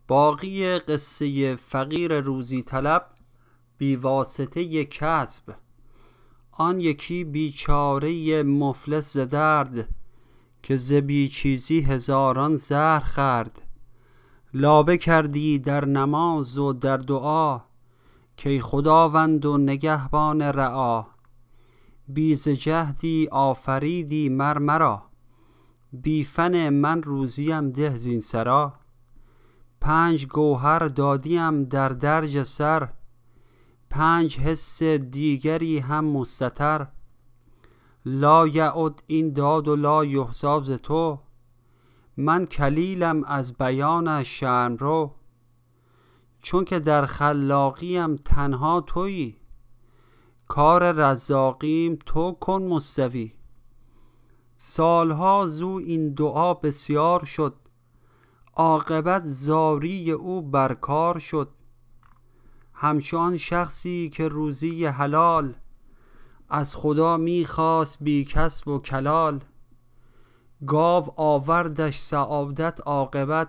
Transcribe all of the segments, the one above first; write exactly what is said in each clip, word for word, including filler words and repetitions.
باقی قصه فقیر روزی طلب بی واسطه کسب. آن یکی بیچاره مفلس ز درد، که ز بی چیزی هزاران زهر خورد. لابه کردی در نماز و در دعا، که خداوند و نگهبان رعا. بی ز جهدی آفریدی مر مرا، بی فن من روزیم ده زین سرا. پنج گوهر دادیم در درج سر، پنج حس دیگری هم مستتر. لا یعد این داد و لا یحصی ز تو، من کلیلم از بیانش شرم رو. چون که در خلاقیم تنها تویی، کار رزاقیم تو کن مستوی. سالها زو این دعا بسیار شد، عاقبت زاری او برکار شد. همچون شخصی که روزی حلال، از خدا میخواست بی کسب و کلال. گاو آوردش سعادت عاقبت،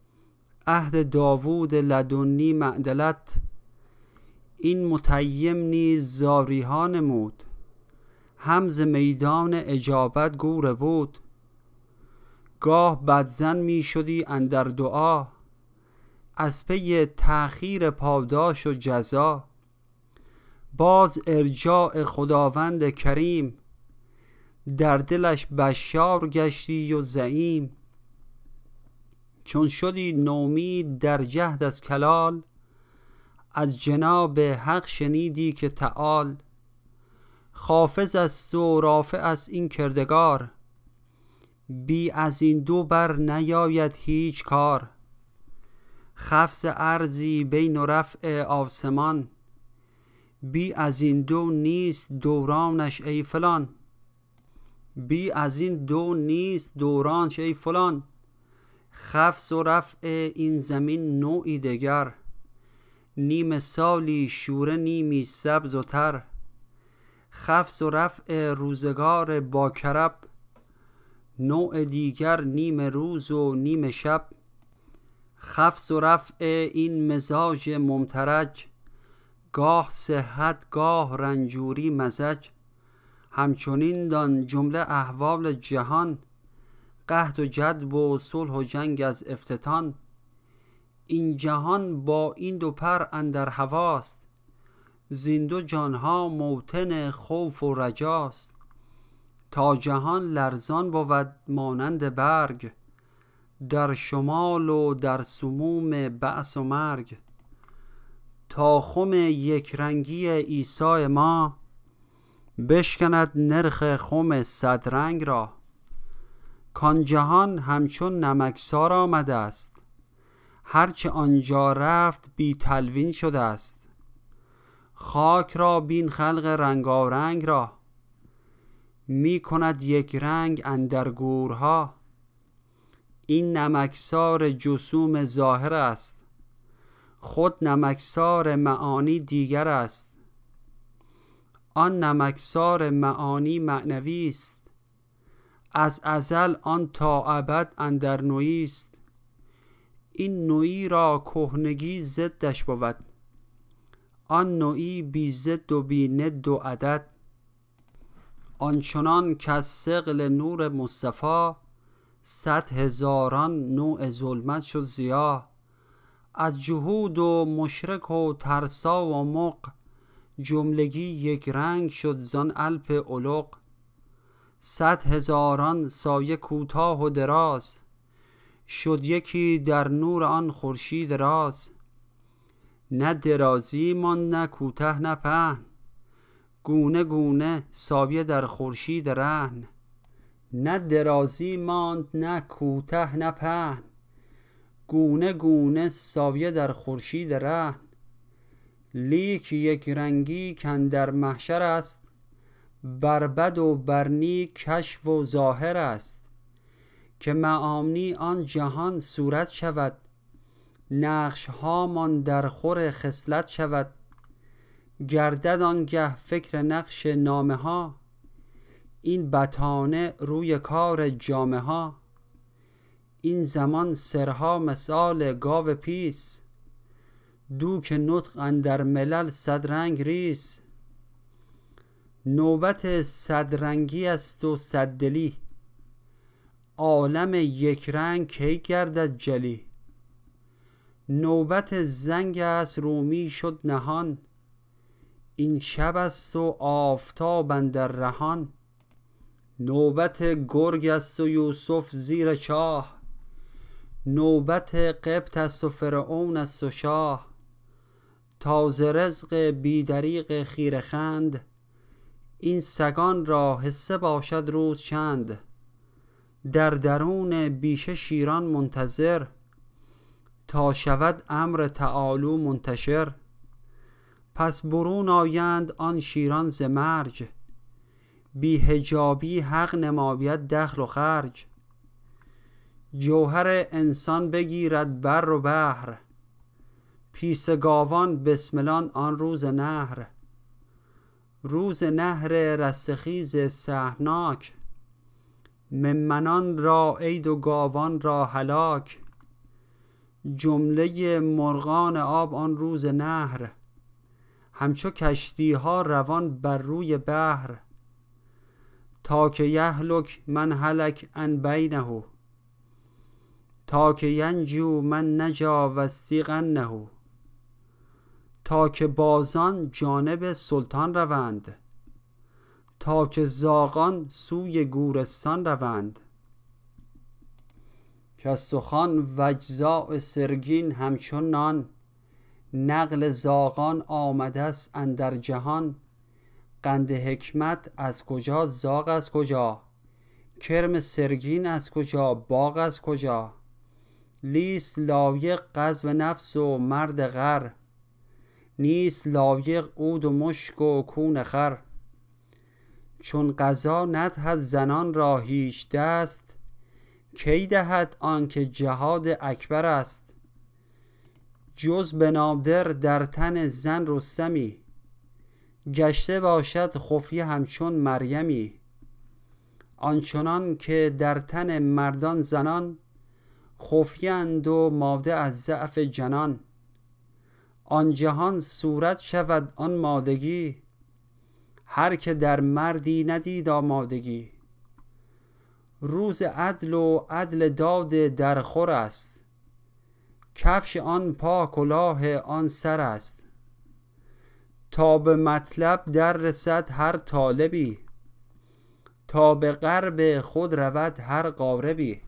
عهد داوود لدنی معدلت. این متیم نیز زاری ها نمود، هم ز میدان اجابت گور بود. گاه بدظن می شدی اندر دعا، از پی تأخیر پاداش و جزا. باز ارجاع خداوند کریم، در دلش بشار گشتی و زعیم. چون شدی نومید در جهد از کلال، از جناب حق شنیدی که تعال. خافض است و رافع است این کردگار، بی از این دو بر نیاید هیچ کار. خفض ارضی بین و رفع آسمان، بی از این دو نیست دورانش ای فلان. بی از این دو نیست دورانش ای فلان. خفض و رفع این زمین نوعی دگر، نیم سالی شوره نیمی سبز و تر. خفض و رفع روزگار با کرب، نوع دیگر نیم روز و نیم شب. خفض و رفع این مزاج ممترج، گاه صحت گاه رنجوری مزج. همچنین دان جمله احوال جهان، قحط و جدب و صلح و جنگ از افتتان. این جهان با این دو پر اندر هواست، زین دو جانها موطن خوف و رجاست. تا جهان لرزان بود مانند برگ، در شمال و در سموم بعث و مرگ. تا خم یک رنگی عیسی ما، بشکند نرخ خم صد رنگ را. کان جهان همچون نمکسار آمده است، هرچه آنجا رفت بی تلوین شده است. خاک را بین خلق رنگارنگ را، می کند یک رنگ اندر گورها. این نمکسار جسوم ظاهر است، خود نمکسار معانی دیگر است. آن نمکسار معانی معنوی است، از ازل آن تا ابد اندر نوعی است. این نوعی را کهنگی ضدش بود، آن نوعی بی ضد و بی ند و عدد. آنچنان کز ثقل نور مصطفی، صد هزاران نوع ظلمت شد ضیا. از جهود و مشرک و ترسا و مغ، جملگی یک رنگ شد زان الپ علق. صد هزاران سایه کوتاه و دراز، شد یکی در نور آن خورشید راز. نه درازی ماند نه کوته نه پهن، گونه گونه سایه در خورشید رهن. نه درازی ماند نه کوته نه پهن، گونه گونه سایه در خورشید رهن. لیک یک رنگی کاندر محشر است، بر بد و بر نیک کشف و ظاهر است. که معانی آن جهان صورت شود، نقش هامان در خور خصلت شود. گردد آنگه فکر نقش نامه ها، این بطانه روی کار جامه ها. این زمان سرها مثال گاو پیس، دوک نطق اندر ملل صد رنگ ریس. نوبت صدرنگی است و صددلی، عالم یک رنگ کی گردد جلی. نوبت زنگ است رومی شد نهان، این شب است و آفتاب اندر رهان. نوبت گرگ است و یوسف زیر چاه، نوبت قبط است و فرعون است و شاه. تازه رزق بیدریق خیره خند، این سگان را حصه باشد روز چند. در درون بیشه شیران منتظر، تا شود امر تعالو منتشر. پس برون آیند آن شیران ز مرج، بی حجابی حق نماید دخل و خرج. جوهر انسان بگیرد بر و بحر، پیس گاوان بسملان آن روز نهر. روز نهر رستخیز سهمناک، ممنان را عید و گاوان را هلاک. جمله مرغان آب آن روز نهر، همچو کشتی ها روان بر روی بحر. تا که یهلک من هلک عن بینه، تا که ینجو من نجا واستیقنه. تا که بازان جانب سلطان روند، تا که زاغان سوی گورستان روند. کاستخوان و اجزاء سرگین همچون نان، نقل زاغان آمده است اندر جهان. قند حکمت از کجا زاغ از کجا، کرم سرگین از کجا باغ از کجا. لیست لایق غزو نفس و مرد غر، نیست لایق عود و مشک و کون خر. چون قضا ندهد زنان را هیچ دست، کی دهد آنکه جهاد اکبر است. جز به نادر در تن زن رستمی، گشته باشد خفیه همچون مریمی. آنچنان که در تن مردان زنان، خفیه اند و ماده از ضعف جنان. آن جهان صورت شود آن مادگی، هر که در مردی ندید آمادگی. روز عدل و عدل داد در خور است، کفش آن پا کلاه آن سر است. تا به مطلب در رسد هر طالبی، تا به غرب خود رود هر غاربی.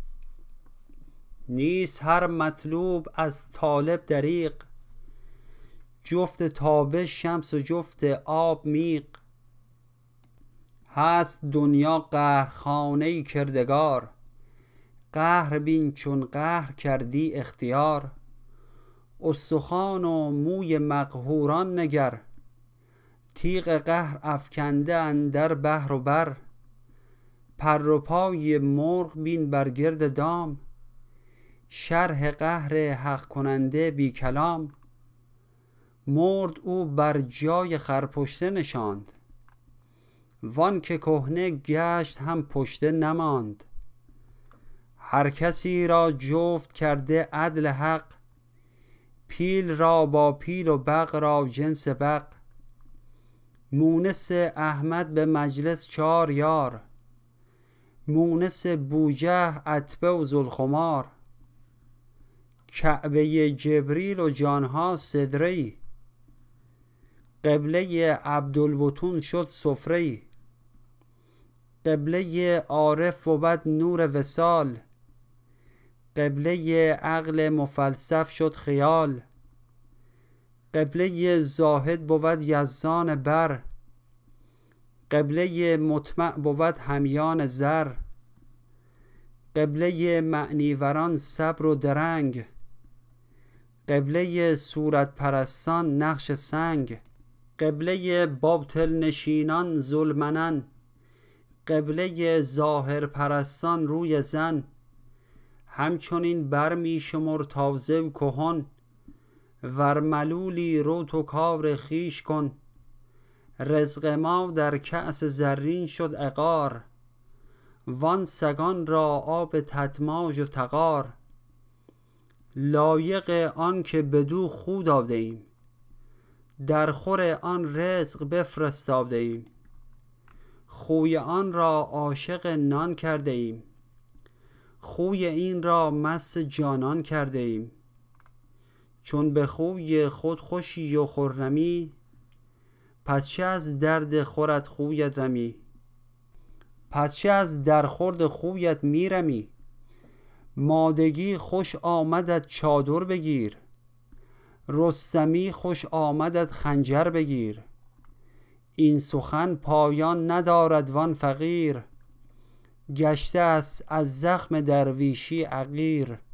نیست هر مطلوب از طالب دریغ، جفت تابش شمس و جفت آب میغ. هست دنیا قهرخانه کردگار، قهر بین چون قهر کردی اختیار. استخوان و موی مقهوران نگر، تیغ قهر افکنده اندر بحر و بر. پر و پای مرغ بین بر گرد دام، شرح قهر حق کننده بی کلام. مرد او بر جای خرپشته نشاند، وان که کهنه گشت هم پشته نماند. هر کسی را جفت کرده عدل حق، پیل را با پیل و بق را جنس بق. مونس احمد به مجلس چار یار، مونس بوجه اتبه و ذوالخمار. کعبه جبریل و جانها سدره‌ای، قبله عبدالبطون شد سفره‌ای. قبله عارف بود نور وصال، قبله عقل مفلسف شد خیال. قبله زاهد بود یزدان بر، قبله مطمع بود همیان زر. قبله معنیوران صبر و درنگ، قبله صورت پرستان نقش سنگ. قبله باطل نشینان ذوالمنن، قبله ظاهر پرستان روی زن. همچنین بر می شمر تازه و کهن، ور ملولی رو تو کار خویش کن. رزق ما در کأس زرین شد عقار، وان سگان را آب تتماج و تغار. لایق آن که بدو خو داده ایم، در خور آن رزق بفرستاده ایم. خوی آن را عاشق نان کرده ایم، خوی این را مس جانان کرده ایم. چون به خوی خود خوشی و خرمی، پس چه از درد خورت خویت رمی. پس چه از درخورد خویت میرمی. مادگی خوش آمدت چادر بگیر، رستمی خوش آمدت خنجر بگیر. این سخن پایان ندارد وان فقیر، گشته است از زخم درویشی عقیر.